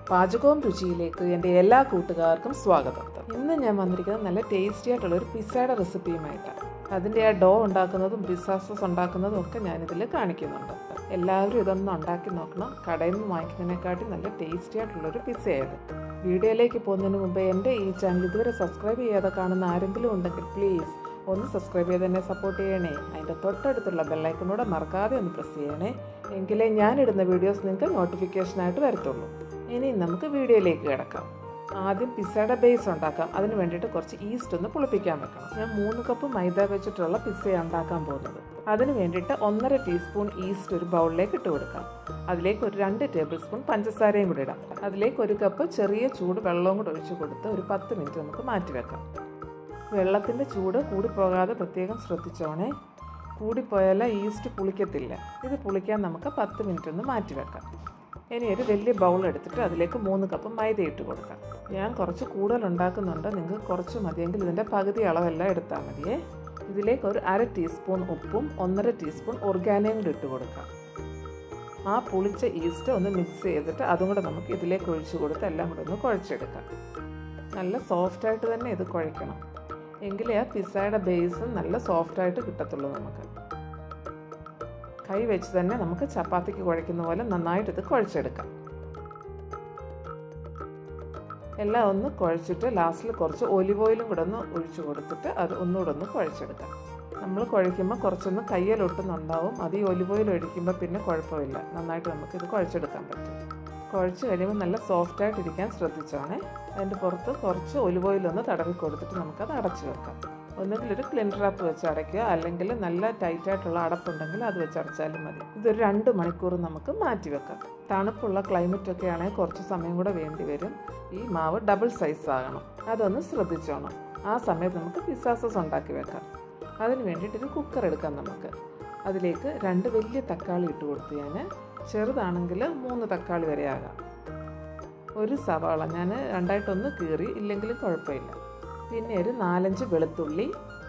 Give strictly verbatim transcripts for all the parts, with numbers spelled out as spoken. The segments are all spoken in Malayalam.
പാചകവും രുചിയിലേക്ക് എൻ്റെ എല്ലാ കൂട്ടുകാർക്കും സ്വാഗതം. ഇന്ന് ഞാൻ വന്നിരിക്കുന്നത് നല്ല ടേസ്റ്റി ആയിട്ടുള്ള ഒരു പിസ്സയുടെ റെസിപ്പിയുമായിട്ടാണ്. അതിൻ്റെ ആ ഡോ ഉണ്ടാക്കുന്നതും പിസ്സ സോസ് ഉണ്ടാക്കുന്നതും ഒക്കെ ഞാനിതിൽ കാണിക്കുന്നുണ്ട്. എല്ലാവരും ഇതൊന്നും ഉണ്ടാക്കി നോക്കണം. കടയിൽ നിന്ന് വാങ്ങിക്കുന്നതിനെക്കാട്ടി നല്ല ടേസ്റ്റി ആയിട്ടുള്ളൊരു പിസ്സയായത്. വീഡിയോയിലേക്ക് പോകുന്നതിന് മുമ്പ് എൻ്റെ ഈ ചാനൽ ഇതുവരെ സബ്സ്ക്രൈബ് ചെയ്യാതെ കാണുന്ന ആരെങ്കിലും ഉണ്ടെങ്കിൽ പ്ലീസ് ഒന്ന് സബ്സ്ക്രൈബ് ചെയ്ത് എന്നെ സപ്പോർട്ട് ചെയ്യണേ. അതിൻ്റെ തൊട്ടടുത്തുള്ള ബെല്ലൈക്കനൂടെ മറക്കാതെ ഒന്ന് പ്രസ് ചെയ്യണേ. എങ്കിലേ ഞാനിടുന്ന വീഡിയോസ് നിങ്ങൾക്ക് നോട്ടിഫിക്കേഷനായിട്ട് വരത്തുള്ളൂ. ഇനി നമുക്ക് വീഡിയോയിലേക്ക് കിടക്കാം. ആദ്യം പിസ്സയുടെ ബേസ് ഉണ്ടാക്കാം. അതിന് വേണ്ടിയിട്ട് കുറച്ച് ഈസ്റ്റ് ഒന്ന് പുളിപ്പിക്കാൻ വെക്കണം. ഞാൻ മൂന്ന് കപ്പ് മൈദ വെച്ചിട്ടുള്ള പിസ്സയാണ് ഉണ്ടാക്കാൻ പോകുന്നത്. അതിന് വേണ്ടിയിട്ട് ഒന്നര ടീസ്പൂൺ ഈസ്റ്റ് ഒരു ബൗളിലേക്ക് ഇട്ട് കൊടുക്കാം. അതിലേക്ക് ഒരു രണ്ട് ടേബിൾ സ്പൂൺ പഞ്ചസാരയും കൂടി ഇടാം. അതിലേക്ക് ഒരു കപ്പ് ചെറിയ ചൂട് വെള്ളവും കൂടി ഒഴിച്ച് കൊടുത്ത് ഒരു പത്ത് മിനിറ്റ് നമുക്ക് മാറ്റി വെക്കാം. വെള്ളത്തിൻ്റെ ചൂട് കൂടിപ്പോകാതെ പ്രത്യേകം ശ്രദ്ധിച്ചോണേ. കൂടിപ്പോയാൽ ഈസ്റ്റ് പുളിക്കത്തില്ല. ഇത് പുളിക്കാൻ നമുക്ക് പത്ത് മിനിറ്റ് ഒന്ന് മാറ്റി വെക്കാം. ഇനി ഒരു വലിയ ബൗൾ എടുത്തിട്ട് അതിലേക്ക് മൂന്ന് കപ്പ് മൈദ ഇട്ട് കൊടുക്കാം. ഞാൻ കുറച്ച് കൂടുതൽ ഉണ്ടാക്കുന്നുണ്ട്. നിങ്ങൾക്ക് കുറച്ച് മതിയെങ്കിൽ ഇതിൻ്റെ പകുതി അളവെല്ലാം എടുത്താൽ മതിയേ. ഇതിലേക്ക് ഒരു അര ടീസ്പൂൺ ഉപ്പും ഒന്നര ടീസ്പൂൺ ഓർഗാനിയും കൂടി ഇട്ട് കൊടുക്കാം. ആ പുളിച്ച ഈസ്റ്റ് ഒന്ന് മിക്സ് ചെയ്തിട്ട് അതും കൂടെ നമുക്ക് ഇതിലേക്ക് ഒഴിച്ച് കൊടുത്ത് എല്ലാം കൂടെ ഒന്ന് കുഴച്ചെടുക്കാം. നല്ല സോഫ്റ്റായിട്ട് തന്നെ ഇത് കുഴയ്ക്കണം. എങ്കിലേ ആ പിസ്സയുടെ ബേസ് നല്ല സോഫ്റ്റായിട്ട് കിട്ടത്തുള്ളൂ. നമുക്ക് കൈ വെച്ച് തന്നെ നമുക്ക് ചപ്പാത്തിക്ക് കുഴയ്ക്കുന്ന പോലെ നന്നായിട്ട് ഇത് കുഴച്ചെടുക്കാം. എല്ലാം ഒന്ന് കുഴച്ചിട്ട് ലാസ്റ്റിൽ കുറച്ച് ഒലിവ് ഓയിലും കൂടെ ഒന്ന് ഒഴിച്ചു കൊടുത്തിട്ട് അത് ഒന്നുകൂടെ ഒന്ന് കുഴച്ചെടുക്കാം. നമ്മൾ കുഴയ്ക്കുമ്പോൾ കുറച്ചൊന്ന് കയ്യിലൊട്ടുന്നുണ്ടാവും. അത് ഈ ഒലിവ് ഓയിൽ ഒഴിക്കുമ്പോൾ പിന്നെ കുഴപ്പമില്ല. നന്നായിട്ട് നമുക്കിത് കുഴച്ചെടുക്കാൻ പറ്റും. കുഴച്ച് കഴിയുമ്പോൾ നല്ല സോഫ്റ്റായിട്ടിരിക്കാൻ ശ്രദ്ധിച്ചാണേ. അതിൻ്റെ പുറത്ത് കുറച്ച് ഒലിവ് ഓയിലൊന്ന് തടവി കൊടുത്തിട്ട് നമുക്കത് അടച്ചു വെക്കാം. ഒന്നുകിൽ ഒരു ക്ലിൻ റാപ്പ് വെച്ച് അടയ്ക്കുക, അല്ലെങ്കിൽ നല്ല ടൈറ്റായിട്ടുള്ള അടപ്പുണ്ടെങ്കിൽ അത് വെച്ച് അടച്ചാലും മതി. ഇതൊരു രണ്ട് മണിക്കൂർ നമുക്ക് മാറ്റി വെക്കാം. തണുപ്പുള്ള ക്ലൈമറ്റൊക്കെ ആണെങ്കിൽ കുറച്ച് സമയം കൂടെ വേണ്ടി വരും. ഈ മാവ് ഡബിൾ സൈസ് ആകണം. അതൊന്ന് ശ്രദ്ധിച്ചോണം. ആ സമയത്ത് നമുക്ക് പിസ്സ സോസ് ഉണ്ടാക്കി വെക്കാം. അതിന് വേണ്ടിയിട്ടൊരു കുക്കർ എടുക്കാം നമുക്ക്. അതിലേക്ക് രണ്ട് വലിയ തക്കാളി ഇട്ട് കൊടുത്ത് ഞാൻ ചെറുതാണെങ്കിൽ മൂന്ന് തക്കാളി വരെ ആകാം. ഒരു സവാള ഞാൻ രണ്ടായിട്ടൊന്ന് കീറി, ഇല്ലെങ്കിലും കുഴപ്പമില്ല. പിന്നെ ഒരു നാലഞ്ച് വെളുത്തുള്ളി,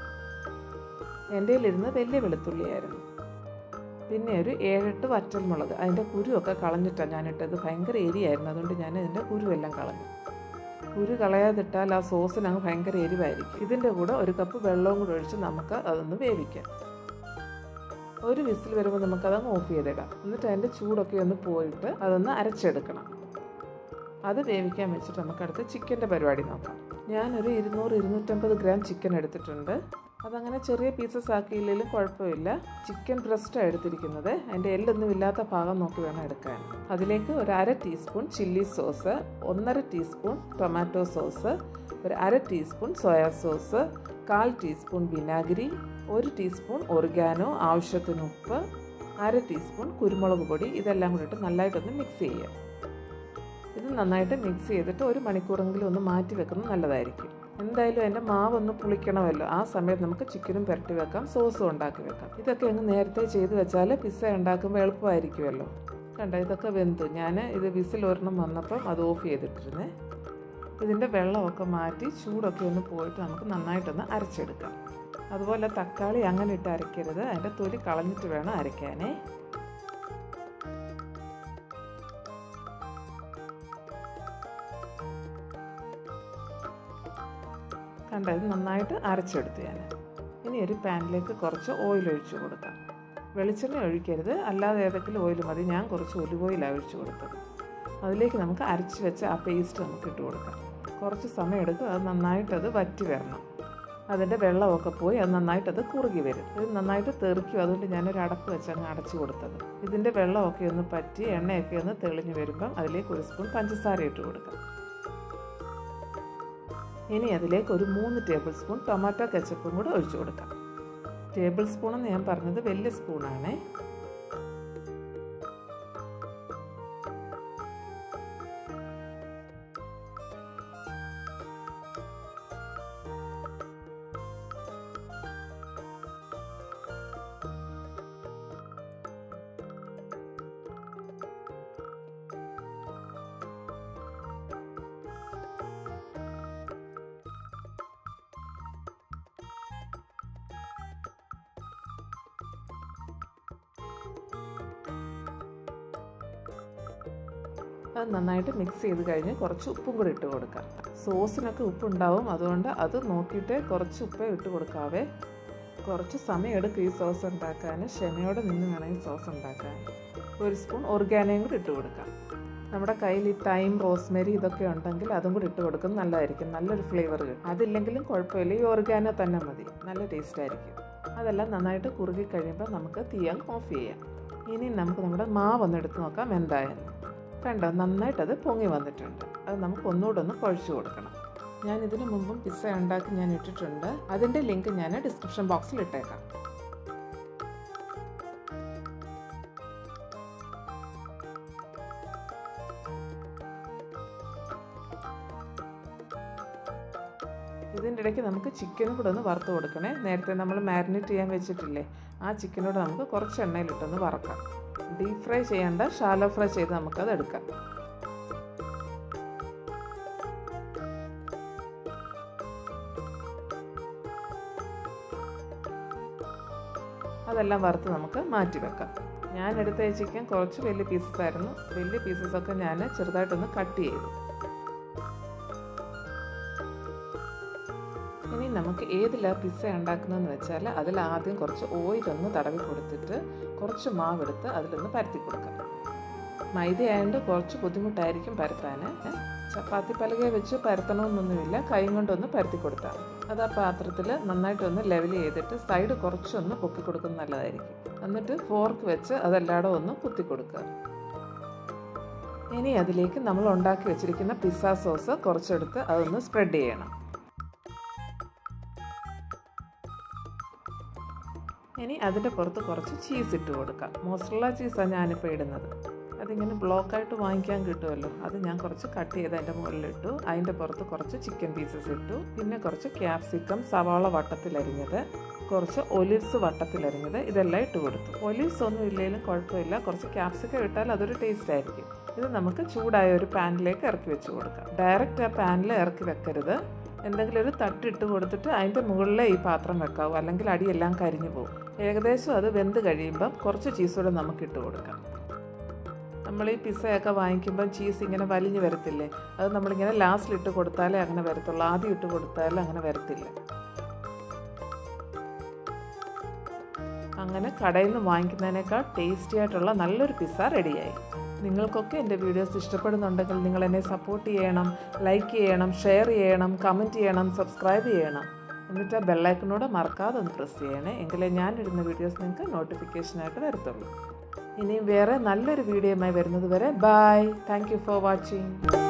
എൻ്റെ കയ്യിലിരുന്ന് വലിയ വെളുത്തുള്ളിയായിരുന്നു. പിന്നെ ഒരു ഏഴെട്ട് വറ്റൽമുളക്. അതിൻ്റെ കുരുവൊക്കെ കളഞ്ഞിട്ടാണ് ഞാനിട്ടത്. ഭയങ്കര എരിയായിരുന്നു. അതുകൊണ്ട് ഞാൻ ഇതിൻ്റെ കുരുവെല്ലാം കളഞ്ഞു. കുരു കളയാതിട്ടാൽ ആ സോസിനങ്ങ് ഭയങ്കര എരിവായിരിക്കും. ഇതിൻ്റെ കൂടെ ഒരു കപ്പ് വെള്ളവും കൂടെ ഒഴിച്ച് നമുക്ക് അതൊന്ന് വേവിക്കാം. ഒരു വിസിൽ വരുമ്പോൾ നമുക്കതങ്ങ് ഓഫ് ചെയ്തിടാം. എന്നിട്ട് അതിൻ്റെ ചൂടൊക്കെ ഒന്ന് പോയിട്ട് അതൊന്ന് അരച്ചെടുക്കണം. അത് വേവിക്കാൻ വെച്ചിട്ട് നമുക്കടുത്ത് ചിക്കൻ്റെ പരിപാടി നോക്കാം. ഞാനൊരു ഇരുന്നൂറ് ഇരുന്നൂറ്റമ്പത് ഗ്രാം ചിക്കൻ എടുത്തിട്ടുണ്ട്. അതങ്ങനെ ചെറിയ പീസസ് ആക്കിയില്ലെങ്കിലും കുഴപ്പമില്ല. ചിക്കൻ ബ്രസ്റ്റാണ് എടുത്തിരിക്കുന്നത്. അതിൻ്റെ എല്ലൊന്നും ഇല്ലാത്ത ഭാഗം നോക്കി വേണം എടുക്കാൻ. അതിലേക്ക് ഒരു അര ടീസ്പൂൺ ചില്ലി സോസ്, ഒന്നര ടീസ്പൂൺ ടൊമാറ്റോ സോസ്, ഒരു അര ടീസ്പൂൺ സോയാ സോസ്, കാൽ ടീസ്പൂൺ വിനാഗിരി, ഒരു ടീസ്പൂൺ ഒറിഗാനോ, ആവശ്യത്തിന് ഉപ്പ്, അര ടീസ്പൂൺ കുരുമുളക് പൊടി, ഇതെല്ലാം കൂടിയിട്ട് നല്ലതായിട്ടൊന്ന് മിക്സ് ചെയ്യുക. ഇത് നന്നായിട്ട് മിക്സ് ചെയ്തിട്ട് ഒരു മണിക്കൂറെങ്കിലും ഒന്ന് മാറ്റി വെക്കുന്നത് നല്ലതായിരിക്കും. എന്തായാലും അതിൻ്റെ മാവൊന്ന് പുളിക്കണമല്ലോ. ആ സമയത്ത് നമുക്ക് ചിക്കനും പുരട്ടി വെക്കാം, സോസും ഉണ്ടാക്കി വെക്കാം. ഇതൊക്കെ അങ്ങ് നേരത്തെ ചെയ്ത് വെച്ചാൽ പിസ്സ ഉണ്ടാക്കുമ്പോൾ എളുപ്പമായിരിക്കുമല്ലോ. കണ്ട, ഇതൊക്കെ വെന്തു. ഞാൻ ഇത് വിസിൽ ഒരെണ്ണം വന്നപ്പം അത് ഓഫ് ചെയ്തിട്ടിരുന്നേ. ഇതിൻ്റെ വെള്ളമൊക്കെ മാറ്റി ചൂടൊക്കെ ഒന്ന് പോയിട്ട് നമുക്ക് നന്നായിട്ടൊന്ന് അരച്ചെടുക്കാം. അതുപോലെ തക്കാളി അങ്ങനെ ഇട്ട് അരയ്ക്കരുത്. അതിൻ്റെ തൊലി കളഞ്ഞിട്ട് വേണം അരയ്ക്കാനേ. കണ്ട, ഇത് നന്നായിട്ട് അരച്ചെടുത്ത് ഞാൻ. ഇനി ഒരു പാനിലേക്ക് കുറച്ച് ഓയിൽ ഒഴിച്ച് കൊടുക്കാം. വെളിച്ചെണ്ണ ഒഴിക്കരുത്, അല്ലാതെ ഏതെങ്കിലും ഓയിൽ മതി. ഞാൻ കുറച്ച് ഒലിവ് ഓയിലാണ് ഒഴിച്ച് കൊടുത്തത്. അതിലേക്ക് നമുക്ക് അരച്ച് വെച്ച ആ പേസ്റ്റ് നമുക്ക് ഇട്ട് കൊടുക്കാം. കുറച്ച് സമയം എടുക്കും. അത് നന്നായിട്ടത് വറ്റി വരണം. അതിൻ്റെ വെള്ളമൊക്കെ പോയി അത് നന്നായിട്ടത് കുറുകി വരും. ഇത് നന്നായിട്ട് തെറിക്കും. അതുകൊണ്ട് ഞാനൊരു അടപ്പ് വെച്ച് അങ്ങ് അടച്ചു കൊടുത്തത്. ഇതിൻ്റെ വെള്ളമൊക്കെ ഒന്ന് പറ്റി എണ്ണയൊക്കെ ഒന്ന് തെളിഞ്ഞ് വരുമ്പം അതിലേക്ക് ഒരു സ്പൂൺ പഞ്ചസാര ഇട്ട് കൊടുക്കാം. ഇനി അതിലേക്ക് ഒരു മൂന്ന് ടേബിൾ സ്പൂൺ ടൊമാറ്റോ കെച്ചപ്പും കൂടെ ഒഴിച്ചു കൊടുക്കാം. ടേബിൾ സ്പൂണെന്ന് ഞാൻ പറഞ്ഞത് വലിയ സ്പൂണാണേ. അത് നന്നായിട്ട് മിക്സ് ചെയ്ത് കഴിഞ്ഞ് കുറച്ച് ഉപ്പും കൂടി ഇട്ട് കൊടുക്കാം. സോസിനൊക്കെ ഉപ്പുണ്ടാവും, അതുകൊണ്ട് അത് നോക്കിയിട്ട് കുറച്ച് ഉപ്പേ ഇട്ട് കൊടുക്കാവേ. കുറച്ച് സമയം എടുക്കും ഈ സോസ് ഉണ്ടാക്കാൻ. ക്ഷമയോടെ നിന്ന് വേണം ഈ സോസ് ഉണ്ടാക്കാൻ. ഒരു സ്പൂൺ ഓർഗാനോയും കൂടി ഇട്ട് കൊടുക്കാം. നമ്മുടെ കയ്യിൽ ഈ തൈം, റോസ്മേരി ഇതൊക്കെ ഉണ്ടെങ്കിൽ അതും കൂടി ഇട്ട് കൊടുക്കുന്നത് നല്ലതായിരിക്കും. നല്ലൊരു ഫ്ലേവർ കിട്ടും. അതില്ലെങ്കിലും കുഴപ്പമില്ല, ഈ ഓർഗാനോ തന്നെ മതി, നല്ല ടേസ്റ്റ് ആയിരിക്കും. അതെല്ലാം നന്നായിട്ട് കുറുകി കഴിയുമ്പോൾ നമുക്ക് തീയാൽ ഓഫ് ചെയ്യാം. ഇനി നമുക്ക് നമ്മുടെ മാവ് ഒന്ന് എടുത്ത് നോക്കാം എന്തായാലും. കണ്ടോ, നന്നായിട്ടത് പൊങ്ങി വന്നിട്ടുണ്ട്. അത് നമുക്ക് ഒന്നുകൂടെ ഒന്ന് കുഴച്ച് കൊടുക്കണം. ഞാൻ ഇതിനു മുമ്പും പിസ്സ ഉണ്ടാക്കി ഞാൻ ഇട്ടിട്ടുണ്ട്. അതിൻ്റെ ലിങ്ക് ഞാൻ ഡിസ്ക്രിപ്ഷൻ ബോക്സിൽ ഇട്ടേക്കാം. ഇതിൻ്റെ ഇടയ്ക്ക് നമുക്ക് ചിക്കനും കൂടെ ഒന്ന് വറുത്ത് കൊടുക്കണേ. നേരത്തെ നമ്മൾ മാരിനേറ്റ് ചെയ്യാൻ വെച്ചിട്ടില്ലേ, ആ ചിക്കനോട് നമുക്ക് കുറച്ച് എണ്ണയിലിട്ടൊന്ന് വറക്കാം. ഡീപ് ഫ്രൈ ചെയ്യേണ്ട, ഷാലോ ഫ്രൈ ചെയ്ത് നമുക്കത് എടുക്കാം. അതെല്ലാം വറുത്ത് നമുക്ക് മാറ്റി വെക്കാം. ഞാൻ എടുത്ത ചിക്കൻ കുറച്ച് വലിയ പീസസ് ആയിരുന്നു. വലിയ പീസസൊക്കെ ഞാൻ ചെറുതായിട്ടൊന്ന് കട്ട് ചെയ്തു. ഇനി നമുക്ക് ഏതിലാണ് പിസ്സ ഉണ്ടാക്കുന്നതെന്ന് വെച്ചാൽ അതിൽ ആദ്യം കുറച്ച് ഓയിലൊന്ന് തടവി കൊടുത്തിട്ട് കുറച്ച് മാവെടുത്ത് അതിലൊന്ന് പരത്തി കൊടുക്കാം. മൈദ ആയതുകൊണ്ട് കുറച്ച് ബുദ്ധിമുട്ടായിരിക്കും പരത്താൻ. ചപ്പാത്തി പലകയെ വെച്ച് പരത്തണമെന്നൊന്നുമില്ല, കൈ കൊണ്ടൊന്ന് പരത്തി കൊടുത്താൽ അത് ആ പാത്രത്തിൽ നന്നായിട്ടൊന്ന് ലെവൽ ചെയ്തിട്ട് സൈഡ് കുറച്ചൊന്ന് പൊക്കി കൊടുക്കുന്നത് നല്ലതായിരിക്കും. എന്നിട്ട് ഫോർക്ക് വെച്ച് അതെല്ലായിടും ഒന്ന് കുത്തി കൊടുക്കുക. ഇനി അതിലേക്ക് നമ്മൾ ഉണ്ടാക്കി വെച്ചിരിക്കുന്ന പിസ്സ സോസ് കുറച്ചെടുത്ത് അതൊന്ന് സ്പ്രെഡ് ചെയ്യണം. ഇനി അതിൻ്റെ പുറത്ത് കുറച്ച് ചീസ് ഇട്ട് കൊടുക്കാം. മോസറല്ല ചീസാണ് ഞാനിപ്പോൾ ഇടുന്നത്. അതിങ്ങനെ ബ്ലോക്കായിട്ട് വാങ്ങിക്കാൻ കിട്ടുമല്ലോ, അത് ഞാൻ കുറച്ച് കട്ട് ചെയ്ത് അതിൻ്റെ മുകളിലിട്ടു. അതിൻ്റെ പുറത്ത് കുറച്ച് ചിക്കൻ പീസസ് ഇട്ടു. പിന്നെ കുറച്ച് ക്യാപ്സിക്കം, സവാള വട്ടത്തിലരിഞ്ഞത്, കുറച്ച് ഒലിവ്സ് വട്ടത്തിലരിഞ്ഞത്, ഇതെല്ലാം ഇട്ട് കൊടുത്തു. ഒലിവ്സ് ഒന്നും ഇല്ലെങ്കിലും കുഴപ്പമില്ല, കുറച്ച് ക്യാപ്സിക്കം ഇട്ടാൽ അതൊരു ടേസ്റ്റ് ആയിരിക്കും. ഇത് നമുക്ക് ചൂടായ ഒരു പാനിലേക്ക് ഇറക്കി വെച്ച് കൊടുക്കാം. ഡയറക്റ്റ് ആ പാനിൽ ഇറക്കി വെക്കരുത്. എന്തെങ്കിലും ഒരു തട്ടിട്ട് കൊടുത്തിട്ട് അതിൻ്റെ മുകളിലേ ഈ പാത്രം വെക്കാവൂ, അല്ലെങ്കിൽ അടിയെല്ലാം കരിഞ്ഞു പോകും. ഏകദേശം അത് വെന്ത് കഴിയുമ്പം കുറച്ച് ചീസൂടെ നമുക്ക് ഇട്ട് കൊടുക്കാം. നമ്മൾ ഈ പിസ്സയൊക്കെ വാങ്ങിക്കുമ്പം ചീസ് ഇങ്ങനെ വലിഞ്ഞ് വരത്തില്ലേ, അത് നമ്മളിങ്ങനെ ലാസ്റ്റിലിട്ട് കൊടുത്താലേ അങ്ങനെ വരത്തുള്ളൂ. ആദ്യം ഇട്ട് കൊടുത്താലേ അങ്ങനെ വരത്തില്ല. അങ്ങനെ കടയിൽ നിന്ന് വാങ്ങിക്കുന്നതിനേക്കാൾ ടേസ്റ്റി ആയിട്ടുള്ള നല്ലൊരു പിസ്സ റെഡിയായി. നിങ്ങൾക്കൊക്കെ എൻ്റെ വീഡിയോസ് ഇഷ്ടപ്പെടുന്നുണ്ടെങ്കിൽ നിങ്ങൾ എന്നെ സപ്പോർട്ട് ചെയ്യണം, ലൈക്ക് ചെയ്യണം, ഷെയർ ചെയ്യണം, കമൻറ്റ് ചെയ്യണം, സബ്സ്ക്രൈബ് ചെയ്യണം. എന്നിട്ട് ആ ബെല്ലൈക്കനോട് മറക്കാതെ ഒന്ന് പ്രസ് ചെയ്യണേ, എങ്കിലേ ഞാനിടുന്ന വീഡിയോസ് നിങ്ങൾക്ക് നോട്ടിഫിക്കേഷനായിട്ട് വരത്തുള്ളൂ. ഇനിയും വേറെ നല്ലൊരു വീഡിയോയുമായി വരുന്നത് വരെ bye. Thank you for watching.